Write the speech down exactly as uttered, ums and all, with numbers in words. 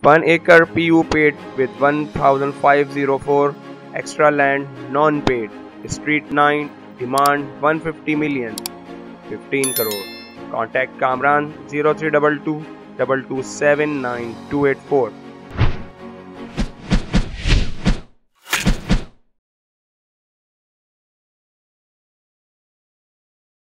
one acre P U paid with one thousand five hundred four, extra land non-paid. Street nine, demand one hundred fifty million, fifteen crore. Contact Kamran zero three two two two two seven nine two eight four.